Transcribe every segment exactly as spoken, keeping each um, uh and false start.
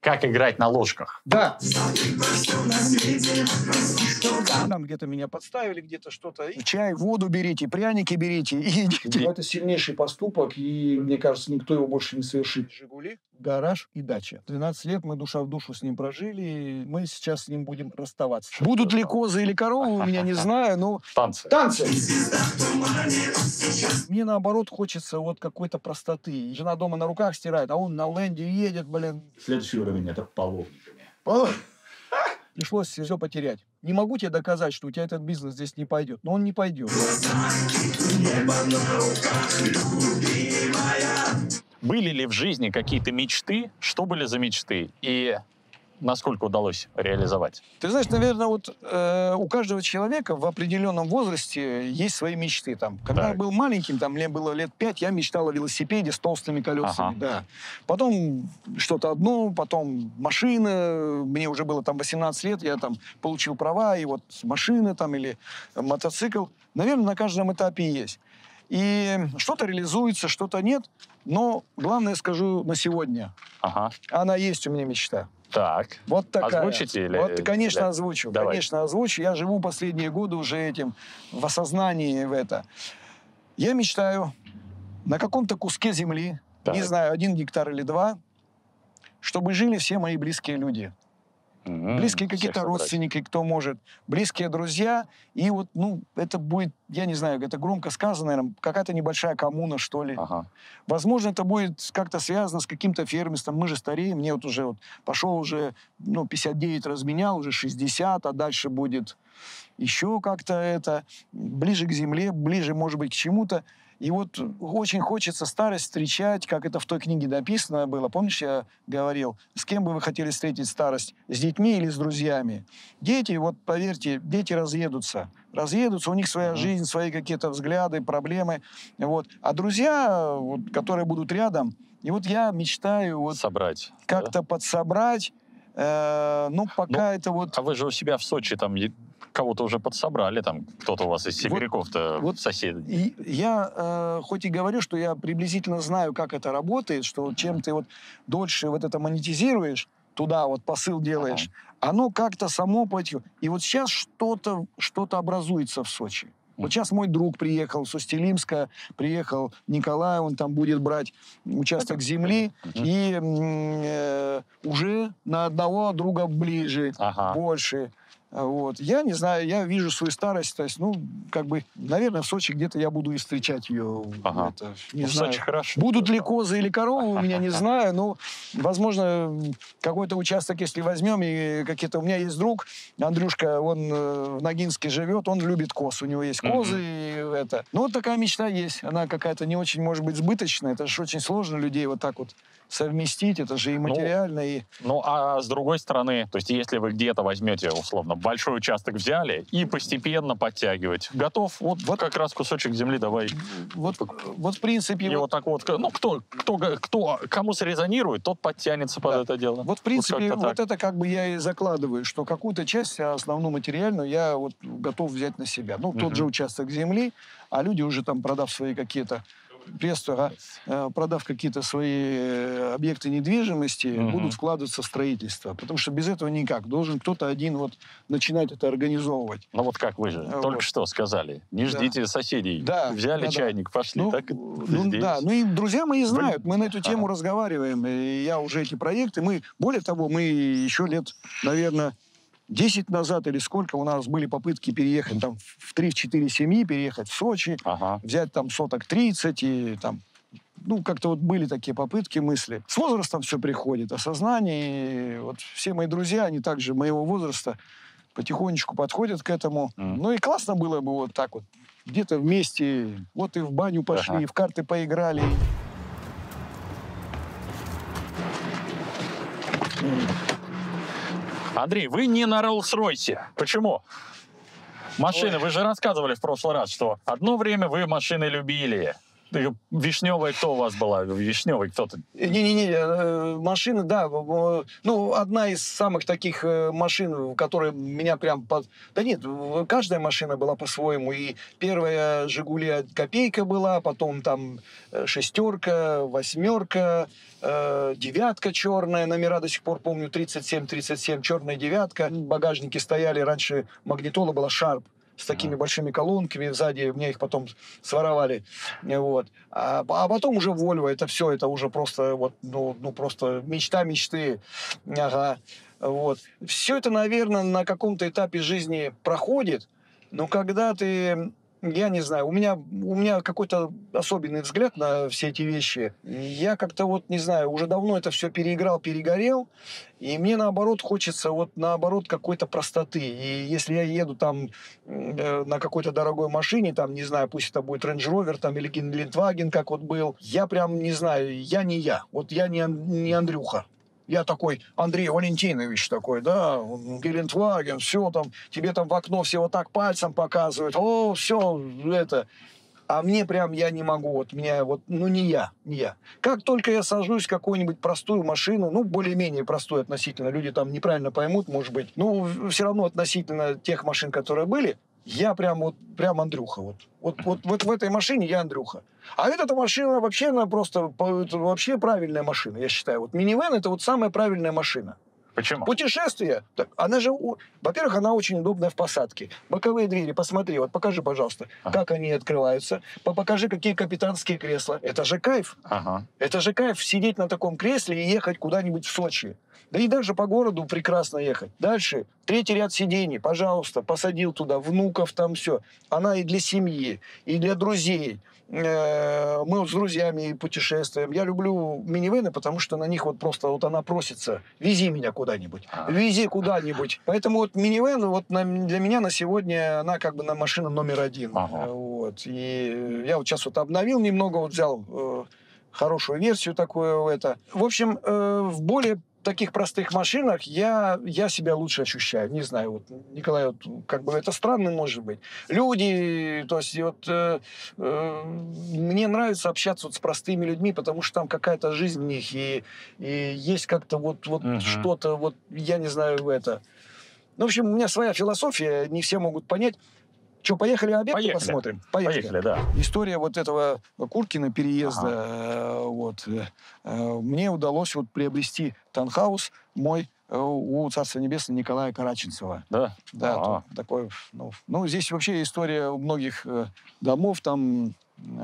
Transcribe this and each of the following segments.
Как играть на ложках. Да. Там где-то меня подставили, где-то что-то. Чай, воду берите, пряники берите и идите. Это сильнейший поступок, и, мне кажется, никто его больше не совершит. «Жигули», гараж и дача. двенадцать лет мы душа в душу с ним прожили, и мы сейчас с ним будем расставаться. Будут ли козы или коровы, у меня не знаю, но... Танцы. Танцы! Мне, наоборот, хочется вот какой-то простоты. Жена дома на руках стирает, а он на ленде едет, блин. Следующий уровень — это половниками. Пришлось все потерять. Не могу тебе доказать, что у тебя этот бизнес здесь не пойдет, но он не пойдет. Были ли в жизни какие-то мечты? Что были за мечты? И насколько удалось реализовать? Ты знаешь, наверное, вот э, у каждого человека в определенном возрасте есть свои мечты. Там, когда Так. я был маленьким, там, мне было лет пять, я мечтал о велосипеде с толстыми колесами. Ага. Да. Потом что-то одно, потом машина. Мне уже было там восемнадцать лет, я там получил права, и вот машина там или мотоцикл. Наверное, на каждом этапе есть. И что-то реализуется, что-то нет. Но главное скажу на сегодня. Ага. Она есть у меня мечта. Так. Вот такая. Озвучите или... Вот, конечно, или... озвучу. Давай. Конечно, озвучу. Я живу последние годы уже этим, в осознании в это. Я мечтаю на каком-то куске земли, Так. не знаю, один гектар или два, чтобы жили все мои близкие люди. М-м, Близкие всех какие-то собрать. родственники, кто может. Близкие друзья. И вот, ну, это будет, я не знаю, это громко сказано, наверное, какая-то небольшая коммуна, что ли. Ага. Возможно, это будет как-то связано с каким-то фермерством. Мы же стареем, мне вот уже вот пошел уже, ну, пятьдесят девять разменял, уже шестьдесят, а дальше будет еще как-то это, ближе к земле, ближе, может быть, к чему-то. И вот очень хочется старость встречать, как это в той книге написано было. Помнишь, я говорил, с кем бы вы хотели встретить старость? С детьми или с друзьями? Дети, вот поверьте, дети разъедутся. Разъедутся, у них своя Мгм. жизнь, свои какие-то взгляды, проблемы. Вот. А друзья, вот, которые будут рядом, и вот я мечтаю вот Собрать. как-то подсобрать. Э, ну, пока Ну, это вот... А вы же у себя в Сочи там е- кого-то уже подсобрали, там кто-то у вас из Вот- сибиряков-то вот соседей. И я э, хоть и говорю, что я приблизительно знаю, как это работает, что чем ты вот дольше вот это монетизируешь, туда вот посыл делаешь, оно как-то само пойдет. И вот сейчас что-то что-то образуется в Сочи. Вот сейчас мой друг приехал с Устилимска, приехал Николай, он там будет брать участок земли, Мгм. и м, э, уже на одного друга ближе, Ага. больше. Вот. Я не знаю, я вижу свою старость, то есть, ну, как бы, наверное, в Сочи где-то я буду и встречать ее. Ага. Это, не Ну, в знаю. Сочи хорошо. Будут ли козы или коровы, у меня не знаю, но, возможно, какой-то участок, если возьмем, и какие-то... У меня есть друг, Андрюшка, он э, в Ногинске живет, он любит коз, у него есть козы, и это. Ну, вот такая мечта есть, она какая-то не очень, может быть, сбыточная, это же очень сложно людей вот так вот совместить, это же и материально, и... Ну, а с другой стороны, то есть если вы где-то возьмете, условно, большой участок взяли и постепенно подтягивать, готов, вот, вот как раз кусочек земли давай. Вот, вот в принципе... И вот, вот- так вот, ну, кто, кто, кто, кому срезонирует, тот подтянется под Да. это дело. Вот, в принципе, как-то вот так. это как бы я и закладываю, что какую-то часть, а основную материальную, я вот готов взять на себя. Ну, тот Мгм. же участок земли, а люди уже там, продав свои какие-то престо, а, продав какие-то свои э, объекты недвижимости, Мгм. будут вкладываться в строительство. Потому что без этого никак. Должен кто-то один вот начинать это организовывать. Ну вот как вы же Вот. только что сказали, не Да. ждите соседей, Да, взяли да, да. чайник, пошли, Ну, так и ну, здесь. да, ну и друзья мои знают, мы на эту тему Ага. разговариваем, и я уже эти проекты, мы, более того, мы еще лет, наверное, десять назад или сколько у нас были попытки переехать там в три-четыре семьи, переехать в Сочи, Ага. взять там соток тридцать и там, ну, как-то вот были такие попытки, мысли. С возрастом все приходит, осознание, и вот все мои друзья, они также моего возраста, потихонечку подходят к этому. Мгм. Ну и классно было бы вот так вот, где-то вместе, вот и в баню пошли, Ага. и в карты поиграли. Андрей, вы не на Роллс-Ройсе. Почему? Машины, Ой. вы же рассказывали в прошлый раз, что одно время вы машины любили. Вишневая кто у вас была? Вишневый кто-то? Не-не-не, машина, да. Ну, одна из самых таких машин, которые меня прям... Под... Да нет, каждая машина была по-своему. И первая «Жигули» копейка была, потом там шестерка, восьмерка, девятка черная, номера до сих пор помню, тридцать семь тридцать семь, черная девятка. Багажники стояли, раньше магнитола была «Шарп», с такими большими колонками сзади, мне их потом своровали, вот. А, а потом уже Volvo, это все, это уже просто, вот, ну, ну, просто мечта мечты, ага, вот. Все это, наверное, на каком-то этапе жизни проходит, но когда ты... Я не знаю, у меня, у меня какой-то особенный взгляд на все эти вещи. Я как-то вот, не знаю, уже давно это все переиграл, перегорел, и мне, наоборот, хочется вот, наоборот, какой-то простоты. И если я еду там э, на какой-то дорогой машине, там, не знаю, пусть это будет Range Rover там, или Гелендваген, как вот был, я прям, не знаю, я не я. Вот я не, не Андрюха. Я такой, Андрей Валентинович такой, да, Гелендваген, все там, тебе там в окно все вот так пальцем показывают, о, все это. А мне прям, я не могу, вот меня, вот, ну, не я, не я. Как только я сажусь в какую-нибудь простую машину, ну, более-менее простую относительно, люди там неправильно поймут, может быть, ну, все равно относительно тех машин, которые были, я прям вот, прям Андрюха, вот. Вот, вот, вот в этой машине я Андрюха. А эта машина вообще, она просто, это вообще правильная машина, я считаю. Вот минивэн — это вот самая правильная машина. Почему? Путешествие, так, она же, во-первых, она очень удобная в посадке. Боковые двери, посмотри, вот покажи, пожалуйста, ага. как они открываются. Покажи, какие капитанские кресла. Это же кайф. Ага. Это же кайф сидеть на таком кресле и ехать куда-нибудь в Сочи. Да и даже по городу прекрасно ехать. Дальше, третий ряд сидений, пожалуйста, посадил туда внуков, там все. Она и для семьи, и для друзей. Мы вот с друзьями путешествуем. Я люблю минивэны, потому что на них вот просто вот она просится. Вези меня куда-нибудь. Вези куда-нибудь. Поэтому вот минивэн вот на, для меня на сегодня она как бы на машина номер один. Ага. Вот. И я вот сейчас вот обновил немного, вот взял э, хорошую версию такую. Это. В общем, э, в более таких простых машинах я, я себя лучше ощущаю. Не знаю, вот, Николай, вот, как бы это странно может быть. Люди, то есть вот э, э, мне нравится общаться вот с простыми людьми, потому что там какая-то жизнь в них, и, и есть как-то вот, вот uh-huh. что-то, вот, я не знаю, это. Ну, в общем, у меня своя философия, не все могут понять. Что, поехали объект поехали. посмотрим? Поехали. Поехали, да. История вот этого Куркина переезда, ага. вот, мне удалось вот приобрести таунхаус мой у Царства Небесного Николая Караченцева. Да? Да, ага. такой, ну, ну, здесь вообще история у многих домов, там,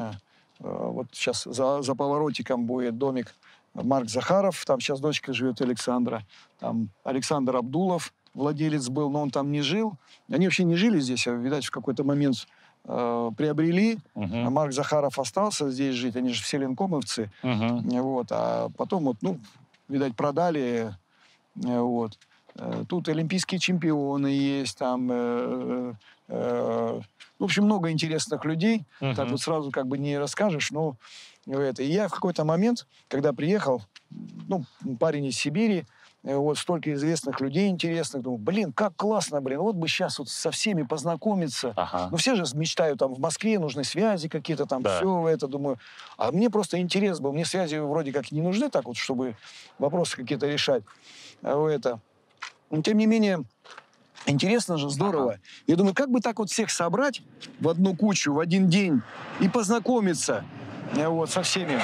вот сейчас за, за поворотиком будет домик Марк Захаров, там сейчас дочка живет Александра, там Александр Абдулов, владелец был, но он там не жил. Они вообще не жили здесь, а, видать, в какой-то момент э, приобрели. Uh-huh. А Марк Захаров остался здесь жить. Они же все ленкомовцы. Uh-huh. Вот. А потом, вот, ну, видать, продали. Вот. Тут олимпийские чемпионы есть. Там, э, э, в общем, много интересных людей. Uh-huh. Так вот сразу как бы не расскажешь. Но это. И я в какой-то момент, когда приехал, ну, парень из Сибири, вот столько известных людей интересных. Думаю, блин, как классно, блин. Вот бы сейчас вот со всеми познакомиться. Ага. Ну, все же мечтают, там, в Москве нужны связи какие-то, там, да. все это, думаю. А мне просто интерес был. Мне связи вроде как не нужны так вот, чтобы вопросы какие-то решать. А это. Но, тем не менее, интересно же, здорово. Ага. Я думаю, как бы так вот всех собрать в одну кучу, в один день и познакомиться вот, со всеми.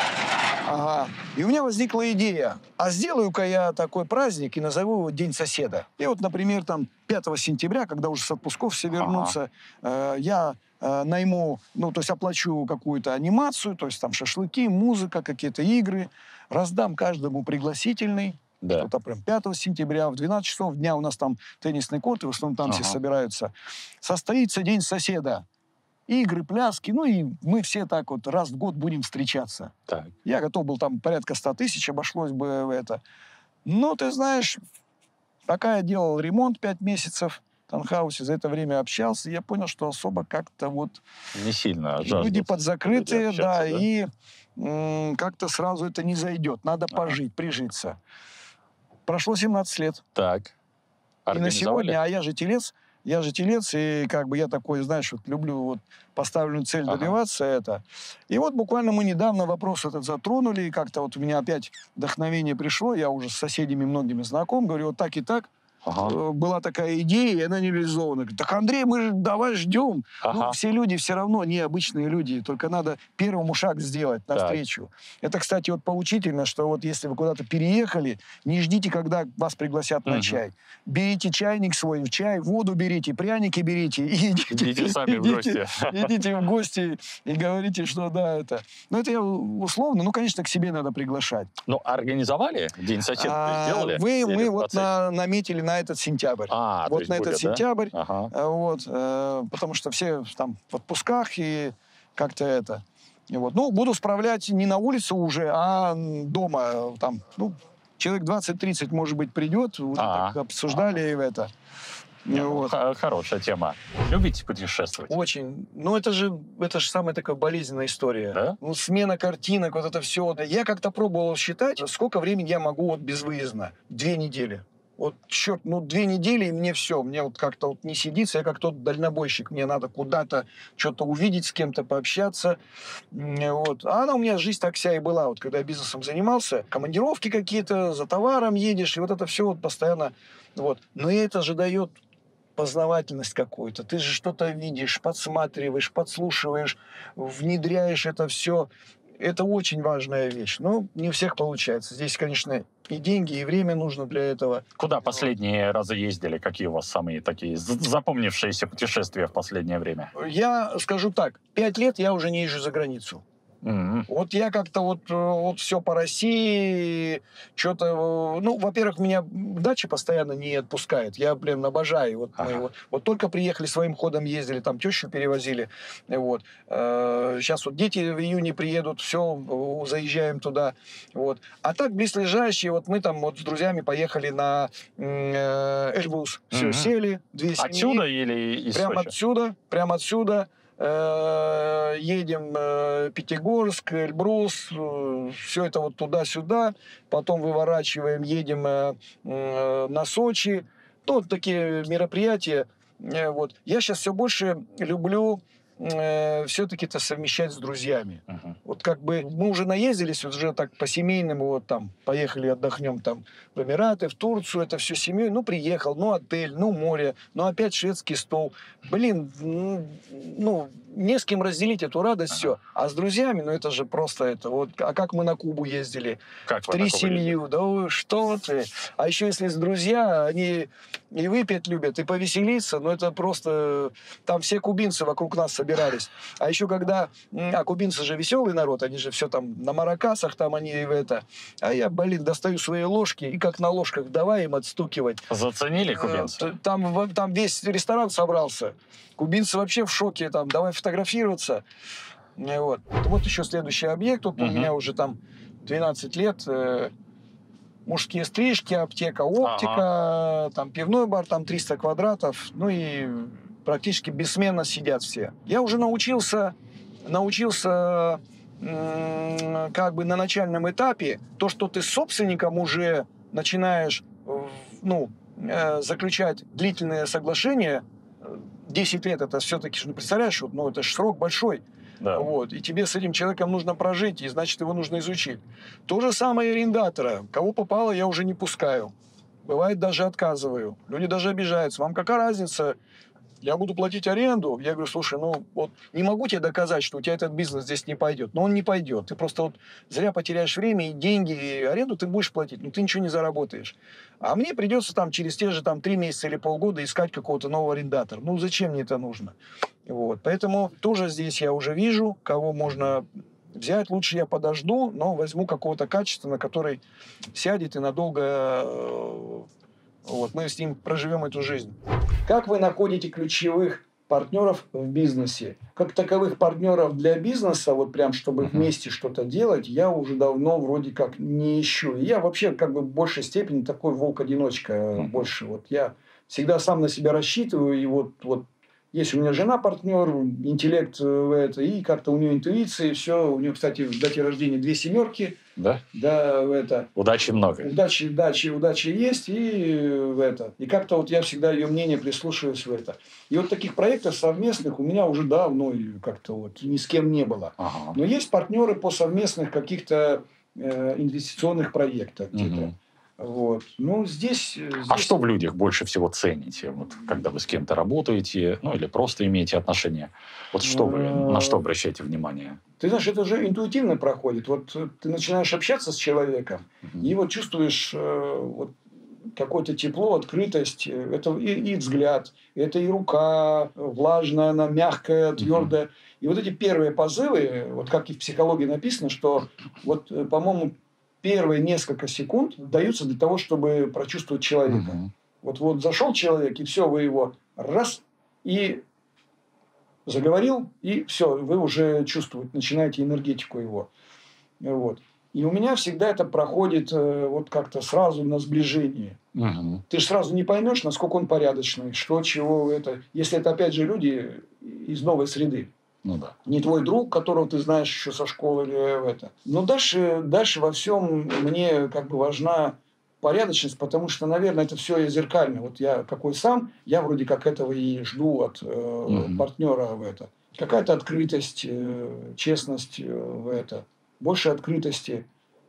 Ага. И у меня возникла идея, а сделаю-ка я такой праздник и назову его День соседа. И вот, например, там пятого сентября, когда уже с отпусков все вернутся, ага. э, я э, найму, ну, то есть оплачу какую-то анимацию, то есть там шашлыки, музыка, какие-то игры, раздам каждому пригласительный. Да. Что-то прям пятого сентября в двенадцать часов дня у нас там теннисный корт, и в основном там ага. все собираются. Состоится День соседа. Игры, пляски, ну и мы все так вот раз в год будем встречаться. Так. Я готов был, там порядка ста тысяч обошлось бы в это. Но ты знаешь, пока я делал ремонт пять месяцев в таунхаусе, за это время общался, я понял, что особо как-то вот... Не сильно. Люди подзакрытые, да, да, и м- как-то сразу это не зайдет. Надо ага. пожить, прижиться. Прошло семнадцать лет. Так. И на сегодня, а я же телец, Я же телец, и как бы я такой, знаешь, вот люблю вот поставленную цель Ага. добиваться это. И вот буквально мы недавно вопрос этот затронули, и как-то вот у меня опять вдохновение пришло, я уже с соседями многими знаком, говорю, вот так и так. Ага. Э, Была такая идея, и она не реализована. Говорю, так, Андрей, мы же давай ждем. Ага. Ну, все люди все равно необычные люди, только надо первому шаг сделать Так. навстречу. Это, кстати, вот поучительно, что вот если вы куда-то переехали, не ждите, когда вас пригласят на Мгм. чай. Берите чайник свой, чай, воду берите, пряники берите, и идите, Идите сами в идите, гости. идите в гости и говорите, что да, это... Ну, это я условно, ну, конечно, к себе надо приглашать. Ну, организовали? День соседа А, сделали? вы, Или мы в вот процессе? на- наметили на этот сентябрь. А, то Вот есть на этот будет, да? сентябрь. Ага. А, Вот, э, потому что все там в отпусках и как-то это. И вот. Ну, буду справлять не на улице уже, а м, дома. э, Там, ну, человек двадцать-тридцать, может быть, придет. Уже А. так обсуждали и это. Не, И ну, вот. х- Хорошая тема. Любите путешествовать? Очень. Ну, это же, это же самая такая болезненная история. Да? Ну, смена картинок, вот это все. Я как-то пробовал считать, сколько времени я могу вот безвыездно. Две недели. Вот, черт, ну, две недели, и мне все. Мне вот как-то вот не сидится. Я как тот дальнобойщик. Мне надо куда-то что-то увидеть, с кем-то пообщаться. М, Вот. А она у меня жизнь так вся и была. Вот когда я бизнесом занимался, командировки какие-то, за товаром едешь, и вот это все вот постоянно. Вот. Но и это же дает познавательность какую-то. Ты же что-то видишь, подсматриваешь, подслушиваешь, внедряешь это все. Это очень важная вещь. Но не у всех получается. Здесь, конечно, и деньги, и время нужно для этого. Куда последние разы ездили? Какие у вас самые такие з- запомнившиеся путешествия в последнее время? Я скажу так, пять лет я уже не езжу за границу. М. Вот я как-то вот, э, вот все по России, что-то... Ну, во-первых, меня дача постоянно не отпускает. Я, блин, обожаю. Вот, мы Ага. вот, вот только приехали, своим ходом ездили, там тещу перевозили. Вот. Сейчас вот дети в июне приедут, все, заезжаем туда. Вот. А так, близлежащие, вот мы там вот с друзьями поехали на м, э, Эльбрус. Все, Мгм. сели, две семьи. Отсюда или из Прямо Сочи? отсюда, прямо отсюда. Э, едем э, Пятигорск, Эльбрус, все это вот туда-сюда. Потом выворачиваем, едем э, э, на Сочи. Ну, вот такие мероприятия. Э, вот. Я сейчас все больше люблю э, все-таки это совмещать с друзьями. Мгм. Вот как бы мы уже наездились, вот уже так по-семейному, вот там, поехали отдохнем там в Эмираты, в Турцию, это все семьей, ну, приехал, ну, отель, ну, море, ну, опять шведский стол. Блин, м, ну, не с кем разделить эту радость, все. А с друзьями, ну, это же просто это, вот, а как мы на Кубу ездили, Как в вы на три Кубу ездили? семью, да вы что ты. А еще если с друзья, они и выпить любят, и повеселиться, ну, это просто... Там все кубинцы вокруг нас собирались. А еще когда... м, А кубинцы же веселый народ, они же все там на маракасах, там они в это... А я, блин, достаю свои ложки, и как на ложках давай им отстукивать. Заценили Э, кубинцы? т- Там, в- там весь ресторан собрался. Кубинцы вообще в шоке, там, давай фотографироваться. Э, Вот, вот еще следующий объект. Вот у Мгм. меня уже там двенадцать лет. э, Мужские стрижки, аптека, оптика, там пивной бар, там триста квадратов. Ну и практически бессменно сидят все. Я уже научился, научился м, как бы на начальном этапе, то, что ты с собственником уже начинаешь э, ну, э, заключать длительные соглашения, э, десять лет это все-таки, ну, представляешь, вот, ну, это же срок большой. Да. Вот, и тебе с этим человеком нужно прожить, и значит, его нужно изучить. То же самое и арендатора. Кого попало, я уже не пускаю. Бывает, даже отказываю. Люди даже обижаются. Вам какая разница? Я буду платить аренду. Я говорю, слушай, ну вот не могу тебе доказать, что у тебя этот бизнес здесь не пойдет. Но он не пойдет. Ты просто вот зря потеряешь время и деньги, и аренду ты будешь платить, но ты ничего не заработаешь. А мне придется там через те же там три месяца или полгода искать какого-то нового арендатора. Ну зачем мне это нужно? Вот. Поэтому тоже здесь я уже вижу, кого можно взять. Лучше я подожду, но возьму какого-то качества, на который сядет и надолго э, вот, мы с ним проживем эту жизнь. Как вы находите ключевых партнеров в бизнесе? Как таковых партнеров для бизнеса, вот прям чтобы Мгм. вместе что-то делать, я уже давно вроде как не ищу. И я вообще как бы в большей степени такой волк-одиночка. Мгм. Больше вот я всегда сам на себя рассчитываю, и вот, вот есть у меня жена партнер, интеллект в это, и как-то у нее интуиция, и все. У нее, кстати, в дате рождения две семерки. Да? Да, в это. Удачи много. Удачи, удачи, удачи есть, и в это. И как-то вот я всегда ее мнение прислушиваюсь в это. И вот таких проектов совместных у меня уже давно как-то вот ни с кем не было. Ага. Но есть партнеры по совместных каких-то э, инвестиционных проектах. Угу. Вот. Ну, здесь, здесь... А что в людях больше всего цените, вот, когда вы с кем-то работаете, ну, или просто имеете отношения? Вот что вы, на что обращаете внимание? Ты знаешь, это уже интуитивно проходит. Вот ты начинаешь общаться с человеком, mm-hmm. и вот чувствуешь э, вот, какое-то тепло, открытость. Это и, и взгляд, это и рука влажная, она мягкая, твердая. Mm-hmm. И вот эти первые позывы, вот как и в психологии написано, что вот, по-моему, первые несколько секунд даются для того, чтобы прочувствовать человека. Uh-huh. Вот, вот зашел человек, и все, вы его раз, и заговорил, и все, вы уже чувствуете, начинаете энергетику его. Вот. И у меня всегда это проходит э, вот как-то сразу на сближение. Uh-huh. Ты же сразу не поймешь, насколько он порядочный, что, чего это. Если это, опять же, люди из новой среды. Ну да. Не твой друг, которого ты знаешь еще со школы или это. Но дальше, дальше во всем мне как бы важна порядочность, потому что, наверное, это все зеркально. Вот я какой сам, я вроде как этого и жду от э, mm-hmm. партнера в это. Какая-то открытость, э, честность э, в это. Больше открытости.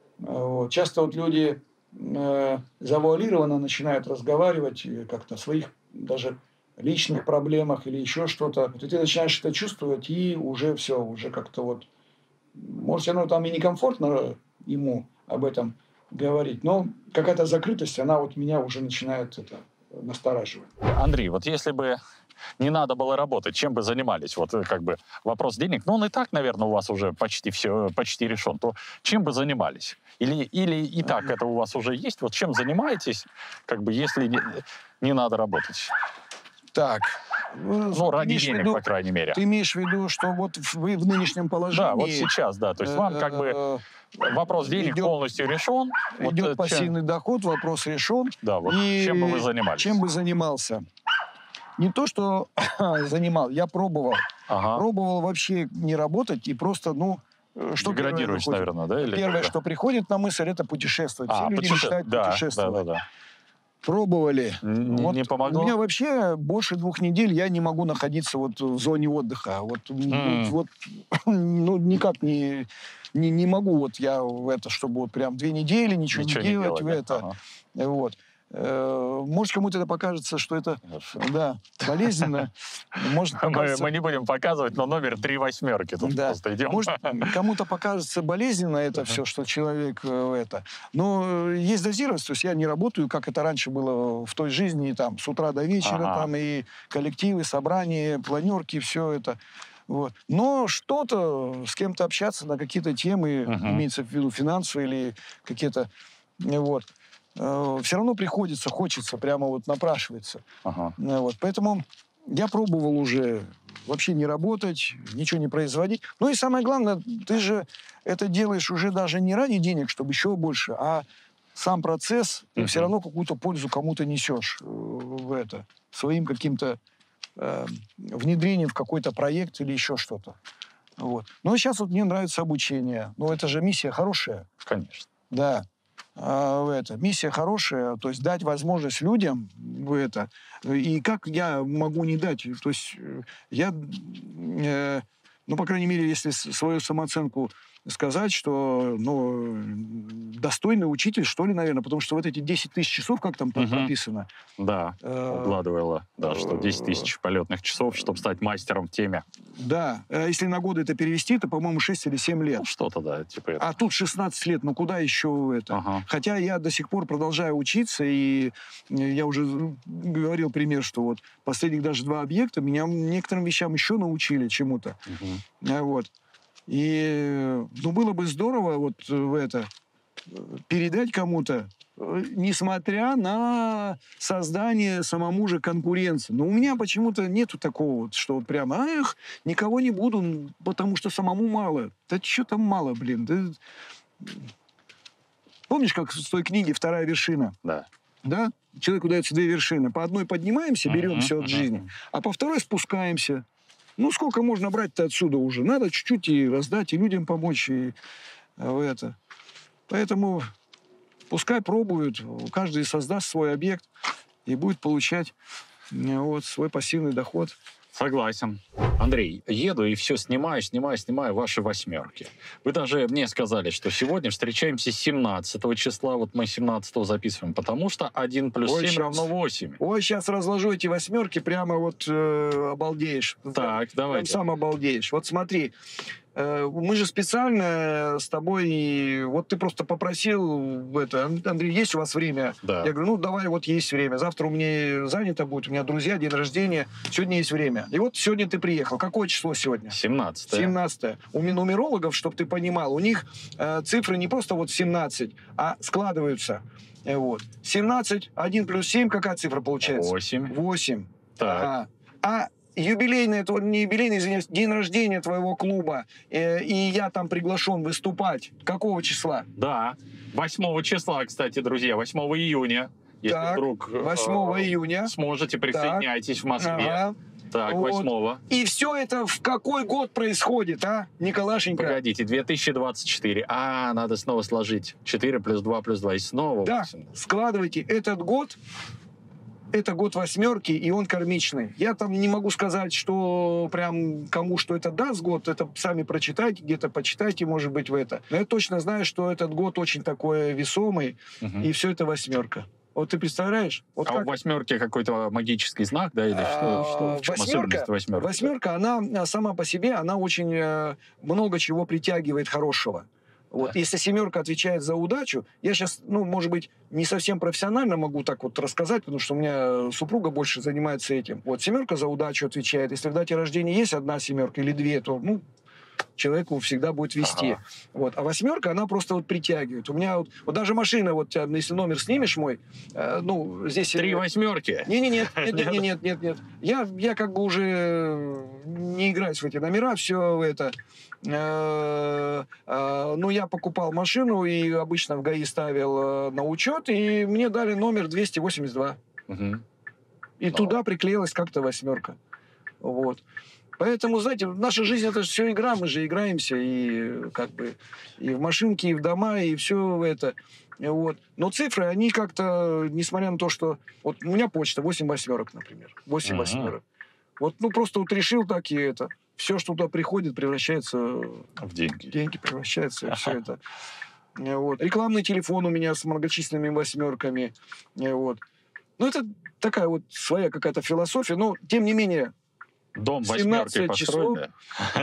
Вот. Часто вот люди э, завуалированно начинают разговаривать как-то о своих даже личных проблемах или еще что-то, то ты начинаешь это чувствовать, и уже все, уже как-то вот... Может, оно там и некомфортно ему об этом говорить, но какая-то закрытость, она вот меня уже начинает это настораживать. Андрей, вот если бы не надо было работать, чем бы занимались? Вот как бы вопрос денег, ну он и так, наверное, у вас уже почти все, почти решен, то чем бы занимались? Или, или и так это у вас уже есть? Вот чем занимаетесь, как бы, если не, не надо работать? Так. Ну, ради денег, виду, по крайней мере. Ты имеешь в виду, что вот вы в нынешнем положении... Да, вот сейчас, да. То есть вам как бы вопрос денег идет, полностью решен. Идет вот, пассивный чем... доход, вопрос решен. Да, вот и чем бы вы занимались? Чем бы занимался? Не то, что занимал, я пробовал. Ага. Пробовал вообще не работать и просто, ну... Что деградируешь, наверное, да? Или первое, когда? что приходит на мысль, это путешествовать. А, Все люди путеше... мечтают да, путешествовать. Да, да, да. Пробовали. Не, вот не помогло? У меня вообще больше двух недель я не могу находиться вот в зоне отдыха. Вот, mm. вот, вот ну, никак не, не, не могу вот я в это, чтобы вот прям две недели ничего, ничего не делать не в это. Ага. Вот. Может, кому-то это покажется, что это да, болезненно. Может, покажется... мы, мы не будем показывать, но номер три восьмерки тут да. просто идем. Может, кому-то покажется болезненно это uh-huh. все, что человек это. Но есть дозированность, то есть я не работаю, как это раньше было в той жизни, там, с утра до вечера, uh-huh. там, и коллективы, собрания, планерки, все это. Вот. Но что-то, с кем-то общаться на какие-то темы, uh-huh. имеется в виду финансовые или какие-то... Вот. Все равно приходится, хочется, прямо вот напрашивается. Ага. Вот. Поэтому я пробовал уже вообще не работать, ничего не производить. Ну и самое главное, ты же это делаешь уже даже не ради денег, чтобы еще больше, а сам процесс, ты uh-huh. все равно какую-то пользу кому-то несешь в это, своим каким-то э, внедрением в какой-то проект или еще что-то. Вот. Ну и сейчас вот мне нравится обучение. Ну это же миссия хорошая. Конечно. Да. А, это, миссия хорошая, то есть дать возможность людям в это. И как я могу не дать? То есть я, э, ну, по крайней мере, если свою самооценку сказать, что, ну, достойный учитель, что ли, наверное, потому что вот эти десять тысяч часов, как там угу. прописано. Да, укладывала, да, что десять тысяч полетных часов, чтобы стать мастером в теме. Да, если на годы это перевести, то, по-моему, шесть или семь лет. Ну, что-то, да, типа это. А тут шестнадцать лет, ну куда еще это? Ага. Хотя я до сих пор продолжаю учиться, и я уже говорил пример, что вот последних даже два объекта меня некоторым вещам еще научили чему-то. Угу. Вот. И, ну, было бы здорово вот в это передать кому-то, несмотря на создание самому же конкуренции. Но у меня почему-то нету такого, вот, что прямо, эх, никого не буду, потому что самому мало. Да что там мало, блин? Да... Помнишь, как в той книге «Вторая вершина»? Да. Да? Человеку дается две вершины. По одной поднимаемся, берем Мгм, все от мгм. жизни, а по второй спускаемся. Ну, сколько можно брать-то отсюда уже? Надо чуть-чуть и раздать, и людям помочь, и э, в это. Поэтому пускай пробуют, каждый создаст свой объект и будет получать э, вот, свой пассивный доход. Согласен. Андрей, еду и все снимаю, снимаю, снимаю ваши восьмерки. Вы даже мне сказали, что сегодня встречаемся семнадцатого числа, вот мы семнадцатого записываем, потому что один плюс Ой, семь щас. равно восемь. Ой, сейчас разложу эти восьмерки, прямо вот э, обалдеешь. Так, Прям давайте. сам обалдеешь. Вот смотри, э, мы же специально с тобой, вот ты просто попросил, это, «Ан- Андрей, есть у вас время?» Да. Я говорю, ну давай, вот есть время. Завтра у меня занято будет, у меня друзья, день рождения, сегодня есть время. И вот сегодня ты приехал. Какое число сегодня? семнадцатое. семнадцатое. У ми- нумерологов, чтобы ты понимал, у них э, цифры не просто вот семнадцать, а складываются. Э, вот. семнадцать, один плюс семь, какая цифра получается? восемь. восемь. Так. Ага. А юбилейный, это не юбилейный, извиняюсь, день рождения твоего клуба, э, и я там приглашен выступать. Какого числа? Да. восьмого числа, кстати, друзья, восьмого июня. Если Так, вдруг э, восьмого июня. сможете, присоединяйтесь в Москве. Ага. Так, Вот. восьмого. И все это в какой год происходит, а, Николашенька? Погодите, две тысячи двадцать четыре. А, надо снова сложить. четыре плюс два плюс два. И снова Да, восемь. складывайте. Этот год, это год восьмерки, и он кармичный. Я там не могу сказать, что прям кому что это даст год. Это сами прочитайте, где-то почитайте, может быть, в это. Но я точно знаю, что этот год очень такой весомый, Мгм. и все это восьмерка. Вот ты представляешь? Вот А как- у восьмерки какой-то магический знак, да, или что? А, что в чем восьмерка- особенность восьмерки? Восьмерка, она а, сама по себе, она очень э, много чего притягивает хорошего. Вот. Да. Если семерка отвечает за удачу, я сейчас, ну, может быть, не совсем профессионально могу так вот рассказать, потому что у меня супруга больше занимается этим. Вот семерка за удачу отвечает. Если в дате рождения есть одна семерка или две, то, ну, человеку всегда будет вести. Ага. Вот. А восьмерка, она просто вот притягивает. У меня вот, вот даже машина, вот тебя, если номер снимешь мой, э, ну, здесь... Три восьмерки. Не, не, нет, нет, нет, нет, нет, нет, нет. Я, я как бы уже не играюсь в эти номера, все это. Э, э, ну, я покупал машину и обычно в ГАИ ставил э, на учет, и мне дали номер двести восемьдесят два. Мгм. И Ну. туда приклеилась как-то восьмерка. Вот. Поэтому, знаете, наша жизнь это же все игра, мы же играемся и как бы и в машинки, и в дома, и все это. Вот. Но цифры, они как-то, несмотря на то, что... Вот у меня почта восемь восьмерок, например. восемь Мгм. восьмерок. Вот, ну, просто вот решил так и это. Все, что туда приходит, превращается В в деньги. деньги, превращается, и все это. Э, Вот. Рекламный телефон у меня с многочисленными восьмерками. Э, Вот. Ну, это такая вот своя какая-то философия, но, тем не менее, Дом восьмеркой семнадцать число. построили.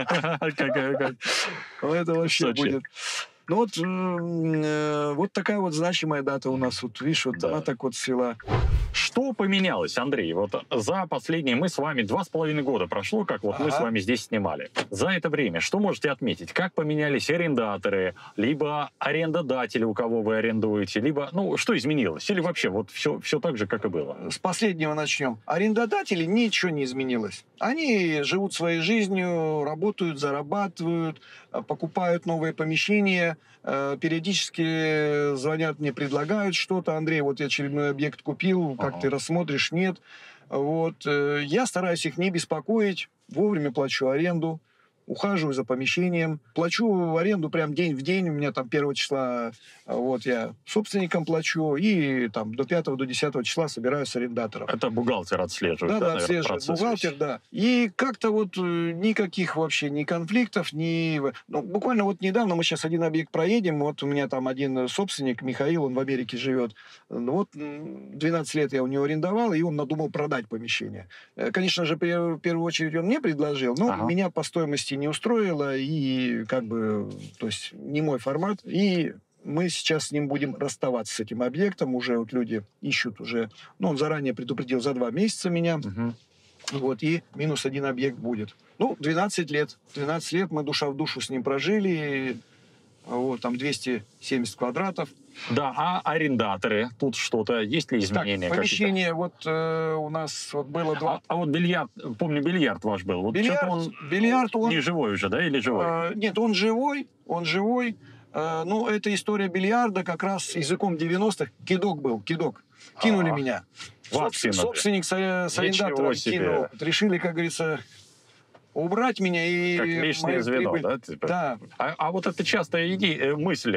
Как- как- ну, это вообще Сочи. будет. Ну, вот, м, э, вот такая вот значимая дата у нас. Вот, видишь, вот Да. она так вот свела. Что поменялось, Андрей? Вот за последние мы с вами два с половиной года прошло, как вот мы Ага. с вами здесь снимали. За это время что можете отметить? Как поменялись арендаторы, либо арендодатели, у кого вы арендуете, либо, ну, что изменилось? Или вообще вот все, все так же, как и было? С последнего начнем. Арендодатели ничего не изменилось. Они живут своей жизнью, работают, зарабатывают, э, покупают новые помещения, э, периодически звонят мне, предлагают что-то. Андрей, вот я очередной объект купил, как Ага. ты рассмотришь, нет. Вот. э, Я стараюсь их не беспокоить, вовремя плачу аренду, ухаживаю за помещением, плачу аренду прям день в день, у меня там первого числа, а, вот я собственникам плачу, и там до пятого, до десятого числа собираю с арендаторов. Это бухгалтер отслеживает. Да, да, наверное, отслеживает процесс бухгалтер, весь. да. И как-то вот э, никаких вообще ни конфликтов, ни... Ну, буквально вот недавно мы сейчас один объект проедем, вот у меня там один собственник, Михаил, он в Америке живет. Ну, вот м, двенадцать лет я у него арендовал, и он надумал продать помещение. Э, Конечно же, пе- в первую очередь он мне предложил, но Ага. меня по стоимости не устроило, и как бы, то есть не мой формат. И мы сейчас с ним будем расставаться с этим объектом. Уже вот люди ищут уже... Ну, он заранее предупредил за два месяца меня. Мгм. Вот, и минус один объект будет. Ну, двенадцать лет. двенадцать лет мы душа в душу с ним прожили. Вот, там двести семьдесят квадратов. Да, а арендаторы, тут что-то, есть ли Так, изменения какие-то? помещение вот э, у нас вот было два... А, а вот бильярд, помню, бильярд ваш был. Вот Бильярд- что-то он бильярд, он- не живой уже, да, или живой? Э, нет, он живой, он живой. Э, ну, это история бильярда, как раз языком девяностых. Кидок был, кидок. Кинули А, меня. вас Собс- кинули. Собственник с, с арендатором Ничего себе. кинул. Решили, как говорится, убрать меня и Как лишнее мою звено, прибыль. да? Типа? Да. А, а вот это частая идея, мысль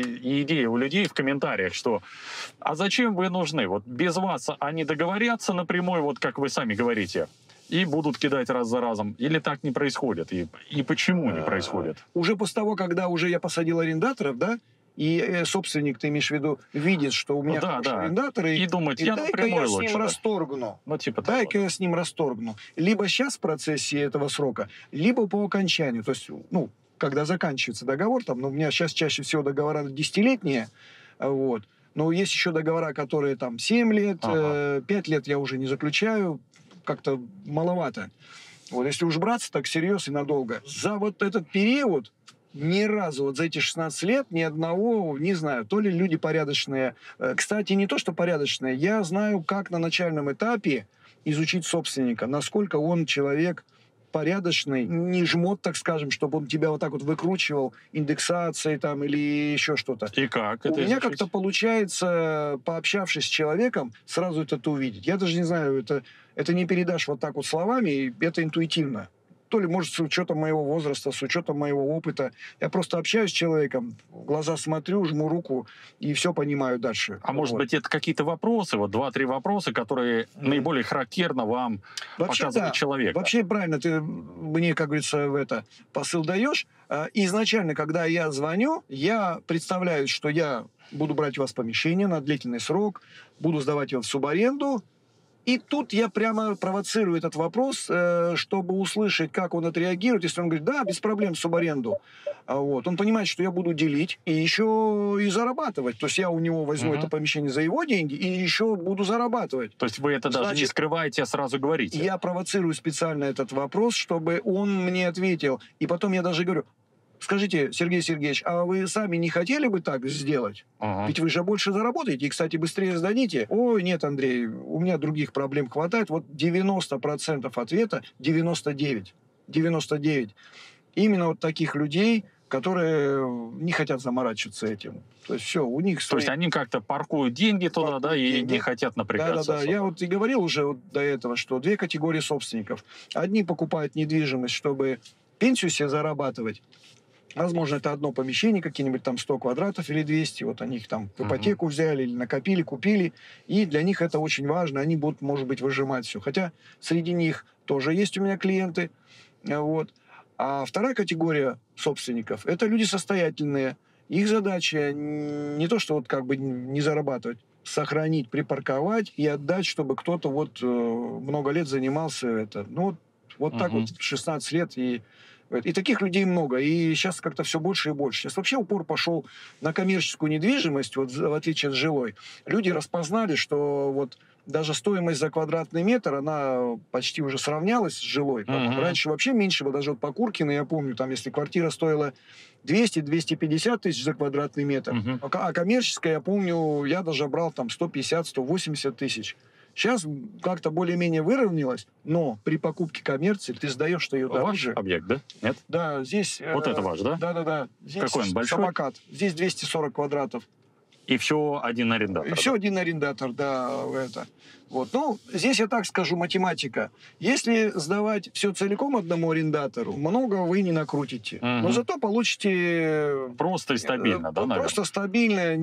и идея у людей в комментариях, что а зачем вы нужны? Вот без вас они договорятся напрямую, вот как вы сами говорите, и будут кидать раз за разом. Или так не происходит? И, и почему не происходит? Уже после того, когда уже я посадил арендаторов, да, и э, собственник, ты имеешь в виду, видит, что у меня Ну да, хорошие да. арендаторы, И думает, и я дай-ка напрямую я с лучше, ним да. расторгну. Ну, типа того. Дай-ка я с ним расторгну. Либо сейчас в процессе этого срока, либо по окончанию. То есть, ну, когда заканчивается договор, там, ну, у меня сейчас чаще всего договора десятилетние, вот. Но есть еще договора, которые там семь лет, Ага. э, пять лет я уже не заключаю, как-то маловато. Вот если уж браться так серьезно и надолго, за вот этот период ни разу, вот за эти шестнадцать лет, ни одного, не знаю, то ли люди порядочные. Э, Кстати, не то, что порядочные, я знаю, как на начальном этапе изучить собственника, насколько он человек порядочный, не жмот, так скажем, чтобы он тебя вот так вот выкручивал индексацией там или еще что-то. И как? У это меня изучить? как-то получается, пообщавшись с человеком, сразу это увидеть. Я даже не знаю, это, это не передашь вот так вот словами, это интуитивно. То ли, может, с учетом моего возраста, с учетом моего опыта. Я просто общаюсь с человеком, в глаза смотрю, жму руку и все понимаю дальше. А может Вот. быть, это какие-то вопросы, вот два-три вопроса, которые наиболее характерно вам Вообще, показывают да. человека? Вообще правильно, ты мне, как говорится, в это посыл даешь. А, Изначально, когда я звоню, я представляю, что я буду брать у вас помещение на длительный срок, буду сдавать его в субаренду. И тут я прямо провоцирую этот вопрос, э, чтобы услышать, как он отреагирует. Если он говорит, да, без проблем, субаренду. А вот. Он понимает, что я буду делить и еще и зарабатывать. То есть я у него возьму Мгм. это помещение за его деньги и еще буду зарабатывать. То есть вы это даже не Значит, скрываете, а сразу говорите? Я провоцирую специально этот вопрос, чтобы он мне ответил. И потом я даже говорю, скажите, Сергей Сергеевич, а вы сами не хотели бы так сделать? Ага. Ведь вы же больше заработаете и, кстати, быстрее сдадите. Ой, нет, Андрей, у меня других проблем хватает. Вот девяносто процентов ответа, девяносто девять процентов, девяносто девять процентов. Именно вот таких людей, которые не хотят заморачиваться этим. То есть все, у них То свои... есть они как-то паркуют деньги туда, да, и деньги. не хотят напрягаться. Да-да-да, особо. я вот и говорил уже вот до этого, что две категории собственников. Одни покупают недвижимость, чтобы пенсию себе зарабатывать. Возможно, это одно помещение, какие-нибудь там сто квадратов или двести. Вот они их там в ипотеку взяли или накопили, купили. И для них это очень важно. Они будут, может быть, выжимать все. Хотя среди них тоже есть у меня клиенты. э, Вот. А вторая категория собственников – это люди состоятельные. Их задача н- не то, что вот как бы не зарабатывать, сохранить, припарковать и отдать, чтобы кто-то вот э, много лет занимался это. Ну, вот, вот так Мгм. вот шестнадцать лет и и таких людей много. И сейчас как-то все больше и больше. Сейчас вообще упор пошел на коммерческую недвижимость, вот в отличие от жилой. Люди распознали, что вот даже стоимость за квадратный метр, она почти уже сравнялась с жилой. Мгм. Раньше вообще меньше было. Даже вот по Куркиной, я помню, там, если квартира стоила двести - двести пятьдесят тысяч за квадратный метр, Мгм. а ко- а коммерческая, я помню, я даже брал там сто пятьдесят - сто восемьдесят тысяч. Сейчас как-то более-менее выровнялось, но при покупке коммерции ты сдаешь ее Ваш дороже. объект, да? Нет? Да, здесь... Вот э, это ваш, да? Да-да-да. Здесь Какой он, большой? самокат. Здесь двести сорок квадратов. И все один арендатор. И все один арендатор, да, это. Вот. Ну, здесь я так скажу, математика. Если сдавать все целиком одному арендатору, много вы не накрутите. Мгм. Но зато получите... Просто и стабильно, э, да, наверное? Просто стабильно,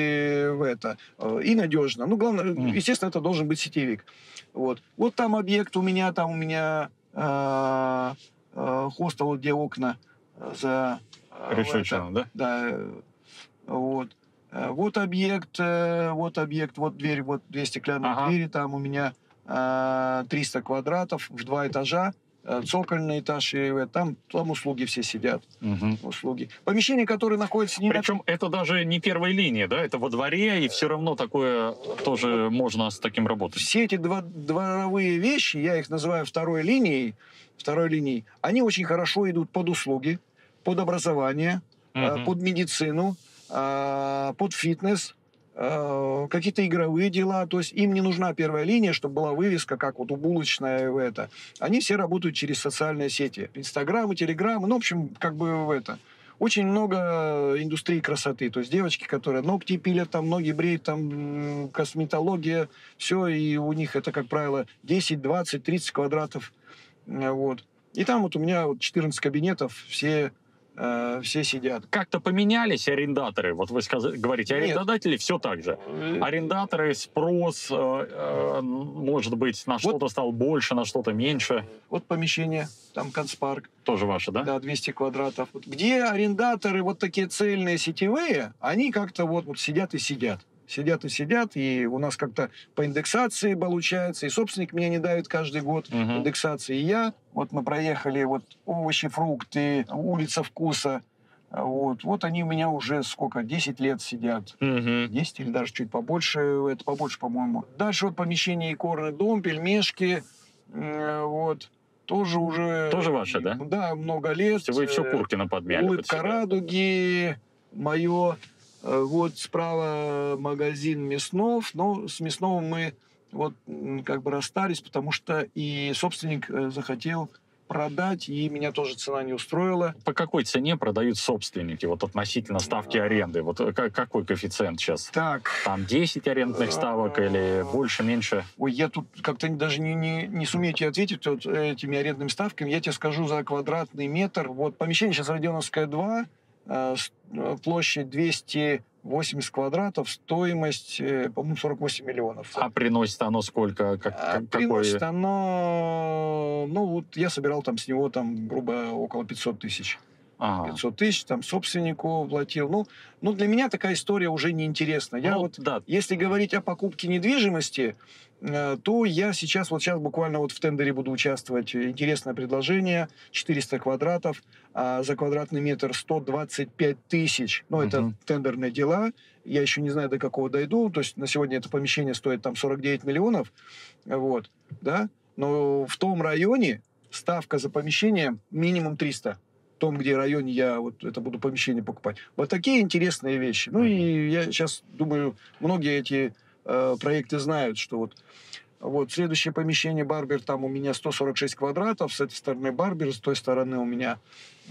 не в это, э, и надежно. Ну, главное, Мгм. естественно, это должен быть сетевик. Вот. Вот там объект у меня, там у меня э, э, хостел, вот где окна э, за... э, в это. Решетчина, да? Да, э, вот. Э, Вот объект, э, вот объект, вот дверь, вот две стеклянные Ага. двери, там у меня э, триста квадратов в два этажа, э, цокольный этаж, и э, там, там услуги все сидят, Мгм. услуги. Помещение, которое находится не на... Причем это даже не первая линия, да? Это во дворе, и все равно такое тоже можно с таким работать. Все эти два, дворовые вещи, я их называю второй линией, второй линией, они очень хорошо идут под услуги, под образование, э, Мгм. под медицину, э, под фитнес, э, какие-то игровые дела. То есть им не нужна первая линия, чтобы была вывеска, как вот у булочная в это. Они все работают через социальные сети. Инстаграмы, телеграммы, ну, в общем, как бы в это. очень много индустрии красоты. То есть девочки, которые ногти пилят, там, ноги бреют, там, косметология, все, и у них это, как правило, десять, двадцать, тридцать квадратов. Вот. И там вот у меня вот четырнадцать кабинетов, все, э, все сидят. Как-то поменялись арендаторы? Вот вы сказ... говорите, Нет. арендодатели все так же. Арендаторы, спрос, э, э, может быть, на что-то Вот. стал больше, на что-то меньше. Вот помещение, там канцпарк. Тоже ваше, да? Да, двести квадратов. Вот где арендаторы вот такие цельные, сетевые, они как-то вот, вот сидят и сидят. Сидят и сидят, и у нас как-то по индексации получается, и собственник меня не давит каждый год Угу. индексации, и я. Вот мы проехали, вот овощи, фрукты, улица вкуса, вот, вот они у меня уже сколько, десять лет сидят. Угу. десять или даже чуть побольше, это побольше, по-моему. Дальше вот помещение икорный дом, пельмешки, э, вот, тоже уже... Тоже ваше, да? Да, много лет. Вы все Пуркина подмяли. под Улыбка себя. радуги, мое. Вот справа магазин Мяснов, но с Мясновым мы вот м, как бы расстались, потому что и собственник э, захотел продать, и меня тоже цена не устроила. По какой цене продают собственники, вот относительно ставки аренды? Вот э, ка- какой коэффициент сейчас? Так, Там десять арендных ставок или больше, меньше? ой, я тут как-то даже не, не, не сумею тебе ответить вот этими арендными ставками. Я тебе скажу за квадратный метр. Вот помещение сейчас Родионовская два, э, с- э, площадь двести восемьдесят квадратов, стоимость, э, по-моему, сорок восемь миллионов. А приносит оно сколько? Как, А как- приносит какой... оно, ну вот я собирал там с него там грубо около пятьсот тысяч. Ага. пятьсот тысяч там собственнику платил. Ну, ну, для меня такая история уже неинтересна. Я Ну, вот, да. если говорить о покупке недвижимости, э, то я сейчас, вот сейчас буквально вот в тендере буду участвовать. Интересное предложение, четыреста квадратов, а за квадратный метр сто двадцать пять тысяч. Ну, это Мгм. тендерные дела. Я еще не знаю, до какого дойду. То есть на сегодня это помещение стоит там сорок девять миллионов. Вот, да. Но в том районе ставка за помещение минимум триста. В том, где районе я вот это буду помещение покупать. Вот такие интересные вещи. Ну и я сейчас думаю, многие эти э, проекты знают, что вот, вот следующее помещение Барбер, там у меня сто сорок шесть квадратов, с этой стороны Барбер, с той стороны у меня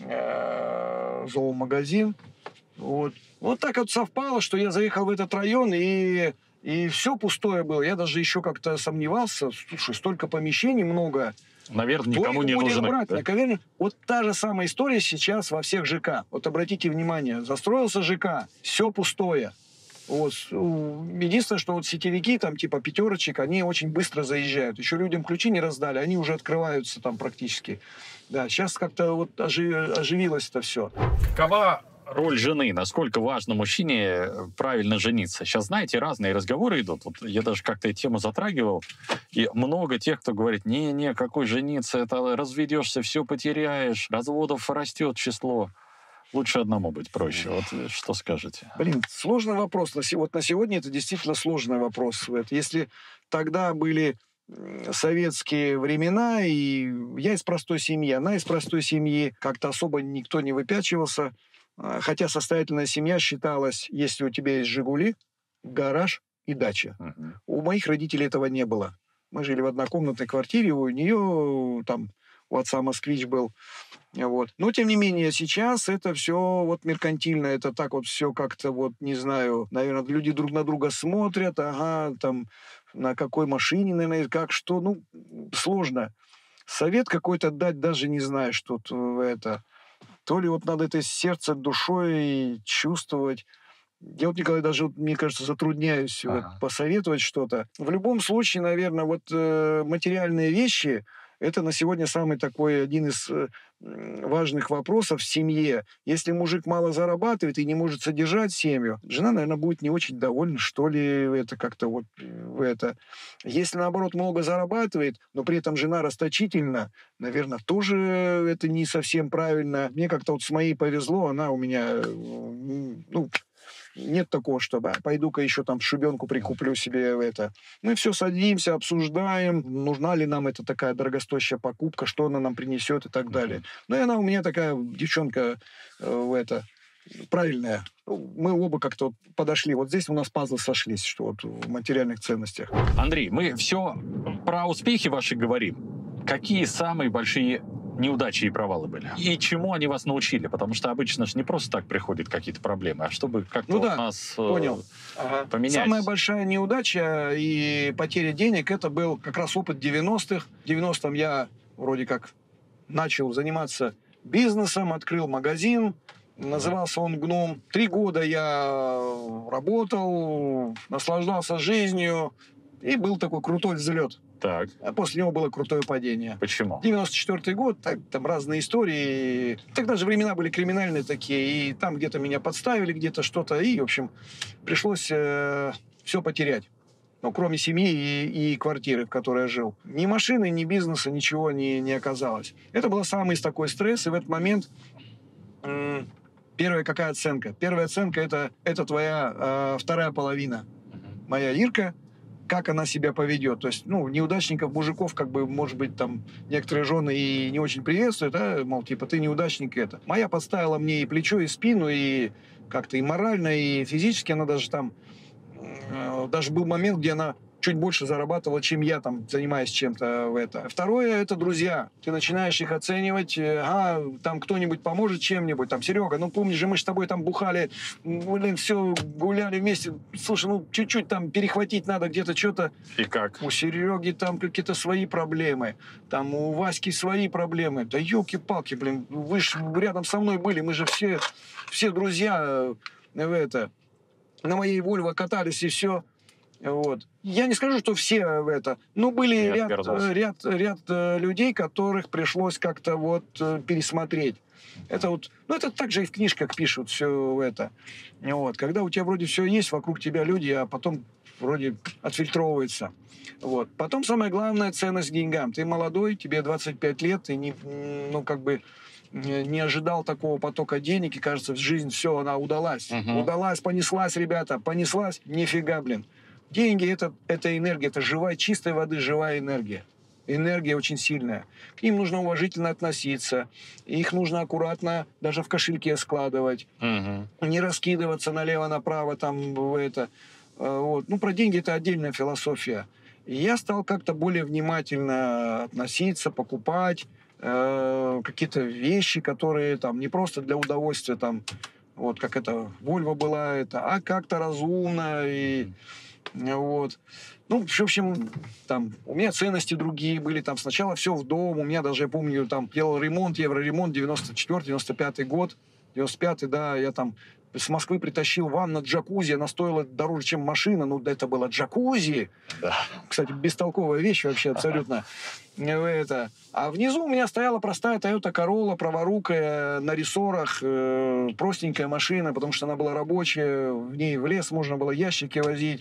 э, зоомагазин. Вот. Вот так вот совпало, что я заехал в этот район, и, и все пустое было. Я даже еще как-то сомневался. Слушай, столько помещений много. Наверное, Кто никому их не будет нужны. брать? Да? Наверное, вот та же самая история сейчас во всех ЖК. Вот обратите внимание, застроился ЖК, все пустое. Вот. Единственное, что вот сетевики, там типа пятерочек, они очень быстро заезжают. Еще людям ключи не раздали, они уже открываются там практически. Да, сейчас как-то вот ожи- оживилось это все. Какова роль жены? Насколько важно мужчине правильно жениться? Сейчас, знаете, разные разговоры идут. Вот я даже как-то эту тему затрагивал. И много тех, кто говорит, не-не, какой жениться, это разведешься, все потеряешь, разводов растет число. Лучше одному быть проще. Вот что скажете? Блин, сложный вопрос. На се- Вот на сегодня это действительно сложный вопрос. Вот если тогда были м, советские времена, и я из простой семьи, она из простой семьи, как-то особо никто не выпячивался. А, Хотя состоятельная семья считалась, если у тебя есть «Жигули», гараж и дача. Мгм. У моих родителей этого не было. Мы жили в однокомнатной квартире, у нее там, у отца «Москвич» был. Вот. Но, тем не менее, сейчас это все вот меркантильно, это так вот все как-то вот, не знаю, наверное, люди друг на друга смотрят, ага, там, на какой машине, наверное, как, что, ну, сложно. Совет какой-то дать даже не знаю, что тут э, это. То ли вот надо это сердцем, душой чувствовать. Я вот никогда даже, вот, мне кажется, затрудняюсь вот Ага. посоветовать что-то. В любом случае, наверное, вот э, материальные вещи, это на сегодня самый такой один из э, м, важных вопросов в семье. Если мужик мало зарабатывает и не может содержать семью, жена, наверное, будет не очень довольна, что ли, это как-то вот э, в это. Если, наоборот, много зарабатывает, но при этом жена расточительна, наверное, тоже это не совсем правильно. Мне как-то вот с моей повезло, она у меня, э, м, ну, нет такого, чтобы «А, пойду-ка еще там шубенку прикуплю себе это. Мы все садимся, обсуждаем, нужна ли нам эта такая дорогостоящая покупка, что она нам принесет и так далее. Ну и она у меня такая девчонка э, в это правильная. Ну, мы оба как-то вот подошли. Вот здесь у нас пазлы сошлись, что вот в материальных ценностях. Андрей, мы все про успехи ваши говорим. Какие самые большие неудачи и провалы были. И чему они вас научили? Потому что обычно же не просто так приходят какие-то проблемы, а чтобы как-то Ну вот да, нас понял. э, Ага. поменять. Самая большая неудача и потеря денег, это был как раз опыт девяностых. В девяностом я вроде как начал заниматься бизнесом, открыл магазин, назывался он «Гном». Три года я работал, наслаждался жизнью, и был такой крутой взлет. Так. А после него было крутое падение. Почему? девяносто четвёртый год, так, там разные истории. Тогда же времена были криминальные такие, и там где-то меня подставили, где-то что-то, и, в общем, пришлось э, все потерять. Ну, кроме семьи и, и квартиры, в которой я жил. Ни машины, ни бизнеса, ничего не, не оказалось. Это был самый такой стресс, и в этот момент м- первая какая оценка? Первая оценка это, – это твоя э, вторая половина. Моя Ирка, как она себя поведет. То есть, ну, неудачников, мужиков, как бы, может быть, там, некоторые жены и не очень приветствуют, а, мол, типа, ты неудачник это. Моя подставила мне и плечо, и спину, и как-то и морально, и физически она даже там... Э, даже был момент, где она чуть больше зарабатывала, чем я, там, занимаясь чем-то в это. Второе – это друзья. Ты начинаешь их оценивать, а, там кто-нибудь поможет чем-нибудь, там, Серега, ну, помнишь же, мы с тобой там бухали, блин, все, гуляли вместе, слушай, ну, чуть-чуть там перехватить надо где-то что-то. И как? У Сереги там какие-то свои проблемы, там у Васьки свои проблемы. Да елки-палки, блин, вы же рядом со мной были, мы же все, все друзья в это, на моей Вольво катались и все. Вот. Я не скажу, что все в это, но были ряд, ряд, ряд людей, которых пришлось как-то вот пересмотреть. Это вот, ну это так же и в книжках пишут все это. Вот. Когда у тебя вроде все есть, вокруг тебя люди, а потом вроде отфильтровывается. Вот. Потом самое главное — ценность к деньгам. Ты молодой, тебе двадцать пять лет, и не, ну как бы не ожидал такого потока денег, и кажется, жизнь все, она удалась. Uh-huh. Удалась, понеслась, ребята, понеслась. Нифига, блин. Деньги это, — это энергия, это живая, чистой воды живая энергия. Энергия очень сильная. К ним нужно уважительно относиться. Их нужно аккуратно даже в кошельке складывать. Uh-huh. Не раскидываться налево-направо там в это. Вот. Ну, про деньги это отдельная философия. И я стал как-то более внимательно относиться, покупать э, какие-то вещи, которые там не просто для удовольствия, там, вот как это Вольво была, это, а как-то разумно и вот. Ну, в общем, там, у меня ценности другие были, там, сначала все в дом, у меня даже, я помню, там, делал ремонт, евроремонт, девяносто четвёртый девяносто пятый год, девяносто пятый, да, я там с Москвы притащил ванну джакузи, она стоила дороже, чем машина, ну, это было джакузи, да. Кстати, бестолковая вещь вообще абсолютно. Это. А внизу у меня стояла простая Toyota Corolla, праворукая, на рессорах, э, простенькая машина, потому что она была рабочая, в ней в лес можно было ящики возить.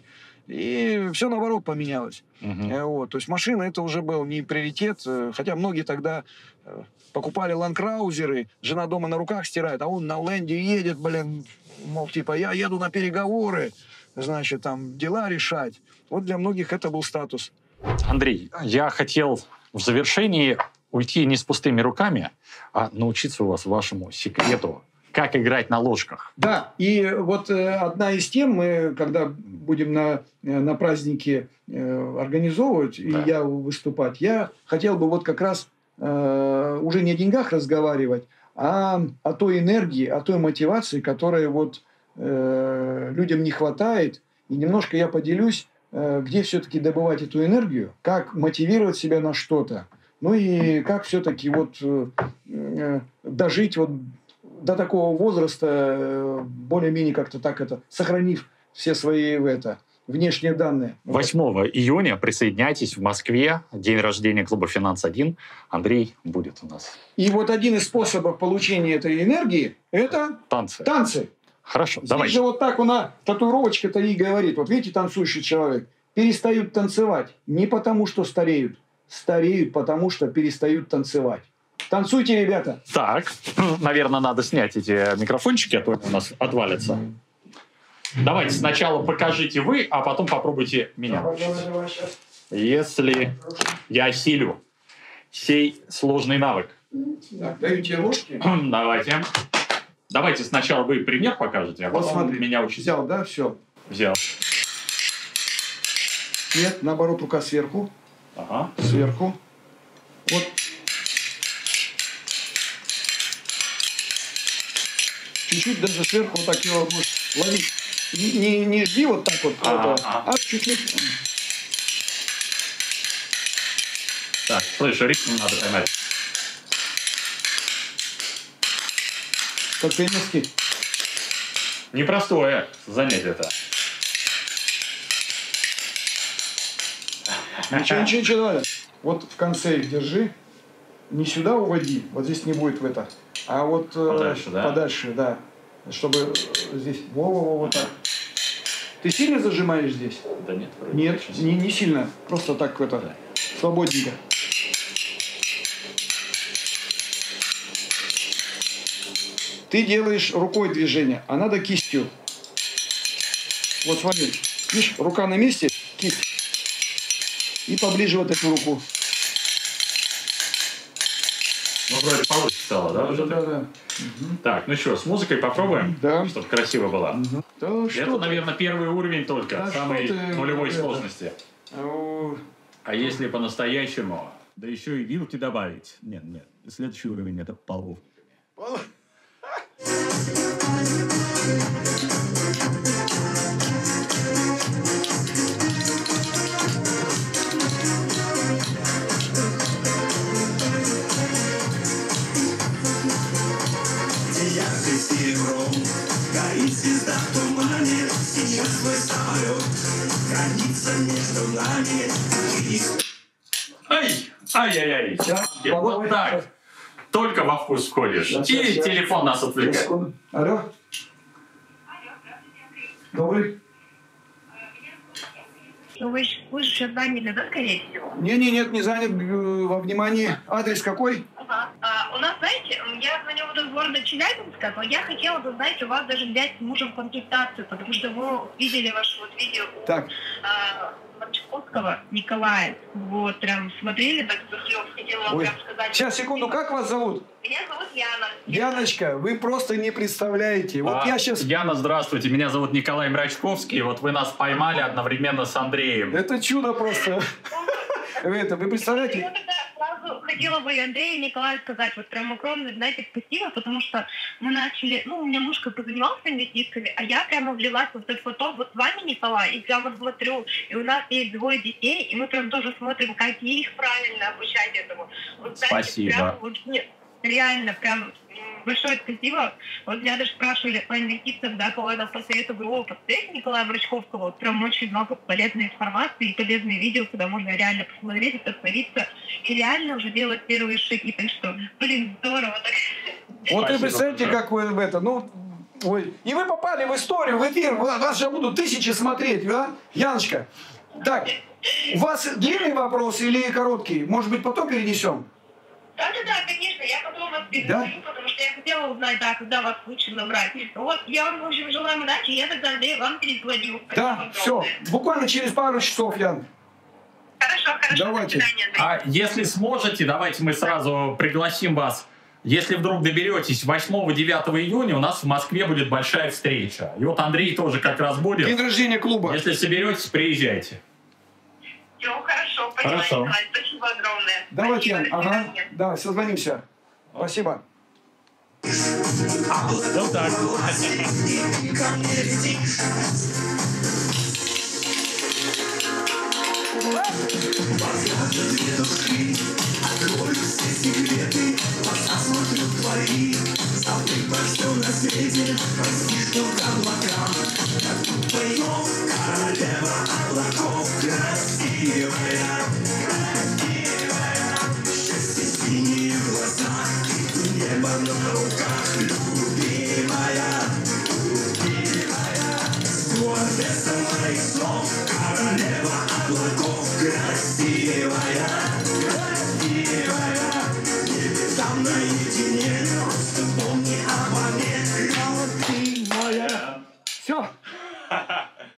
И все наоборот поменялось. Uh-huh. Вот. То есть машина это уже был не приоритет, хотя многие тогда покупали ландкраузеры, жена дома на руках стирает, а он на ленде едет, блин, мол, типа, я еду на переговоры, значит, там, дела решать. Вот для многих это был статус. Андрей, я хотел в завершении уйти не с пустыми руками, а научиться у вас вашему секрету, как играть на ложках. Да, и вот э, одна из тем, мы, когда будем на, на празднике э, организовывать, да. И я выступать, я хотел бы вот как раз э, уже не о деньгах разговаривать, а о той энергии, о той мотивации, которой вот э, людям не хватает. И немножко я поделюсь, э, где все-таки добывать эту энергию, как мотивировать себя на что-то. Ну и как все-таки вот э, э, дожить вот до такого возраста, более-менее как-то так это, сохранив все свои это, внешние данные. восьмого июня присоединяйтесь в Москве, день рождения клуба «Финанс один». Андрей будет у нас. И вот один из способов получения этой энергии – это танцы. танцы. Хорошо, Здесь давай. же вот так у нас татуировочка-то и говорит. Вот видите, танцующий человек. Перестают танцевать не потому, что стареют. Стареют, потому что перестают танцевать. Танцуйте, ребята. Так, наверное, надо снять эти микрофончики, а то у нас отвалятся. Давайте сначала покажите вы, а потом попробуйте меня. Давай, давай, давай, сейчас. Если я осилю сей сложный навык. Так, даю тебе ложки. Давайте. Давайте сначала вы пример покажете, а потом смотри, меня учите. Взял, да, все. Взял. Нет, наоборот, рука сверху. Ага. Сверху. Вот. Чуть-чуть даже сверху вот так его можешь ловить. Не, не, не жди вот так вот, Ага, это, ага. а чуть-чуть. Так, слышь, ритм надо поймать. Как пионерский. Непростое занятие это. Ничего, ничего, ничего, давай. Вот в конце их держи. Не сюда уводи, вот здесь не будет в это. А вот э, Подальше, да? подальше, да. Чтобы э, здесь, во-во-во, вот так. Ты сильно зажимаешь здесь? Да нет, вроде Нет, очень не, не сильно. Просто так это, Да. свободненько. Ты делаешь рукой движение, а надо кистью. Вот смотри, видишь, рука на месте, кисть. И поближе вот эту руку. Ну, вроде получше стало, да? Уже Да, так? да. Так, ну что, с музыкой попробуем? Да. Чтобы красиво было. Мгм. Да Это, что ты? наверное, первый уровень только, Да самой что ты, нулевой это? сложности. О, А если по-настоящему? Да еще и вилки добавить. Нет, нет. Следующий уровень это полов. Яркий серебром горит звезда в тумане. Сейчас твой самолет граница между нами. Ай! Ай-яй-яй! Да, Вот давай. так! Только во вкус входишь. Сейчас, И сейчас. телефон нас отвлекает. секунду. Алло? Добрый? Ну вы же, вы же сейчас заняли, да, скорее всего? Не, не, нет, не занят. э, Во внимании. Адрес какой? Ага. А, у нас, знаете, я звоню вот из города Челябинска, но я хотела бы, знаете, у вас даже взять с мужем консультацию, потому что мы видели ваше вот видео у Так. а, Марчаковского Николая. Вот, прям смотрели, так захлеб, хотела вам Ой. прям сказать. Сейчас, секунду, как вас зовут? Меня зовут Яна. Яночка, вы просто не представляете. Вот А, я сейчас... Яна, здравствуйте. Меня зовут Николай Мрачковский. Вот вы нас поймали одновременно с Андреем. Это чудо просто. Вы это, вы представляете? Я тогда сразу хотела бы и Андрею, и Николаю сказать, вот прям огромное, знаете, спасибо, потому что мы начали, ну, у меня муж как бы занимался инвестициями, а я прямо влилась в этот поток вот с вами, Николай, и прямо смотрю, и у нас есть двое детей, и мы прям тоже смотрим, как их правильно обучать этому. Вот, знаете, Спасибо. прям вот, нет, реально, прям м, большое спасибо. Вот меня даже спрашивали по инвестициям, да, кого я там посоветую его посмотреть, Николая Мрачковского. Вот прям очень много полезной информации и полезные видео, куда можно реально посмотреть и вдохновиться. И реально уже делать первые шаги. Так что, блин, здорово так. Вот вы Спасибо представляете, большое. как вы в это, ну... Ой. И вы попали в историю, в эфир. Ва- Вас же будут тысячи смотреть, да? Яночка, так, у вас длинный вопрос или короткий? Может быть, потом перенесем? Да-да-да, конечно, я потом вас перезвоню, потому что я хотела узнать, да, когда вас лучше набрать. Вот, я вам, в общем, желаю удачи, я тогда, Андрей, вам перезвоню. Спасибо Да, огромное. все. Буквально через пару часов, Ян. Хорошо, хорошо. Давайте. До свидания, Андрей. А если сможете, давайте мы сразу пригласим вас. Если вдруг доберетесь, восьмого-девятого июня у нас в Москве будет большая встреча. И вот Андрей тоже как раз День будет. рождения клуба. Если соберетесь, приезжайте. Все, хорошо, поняла, Хорошо. Николай, спасибо огромное. Давайте, Ян. Спасибо, до Ага. свидания. Да, созвонимся. Спасибо. Вот так. Королева облаков красивая.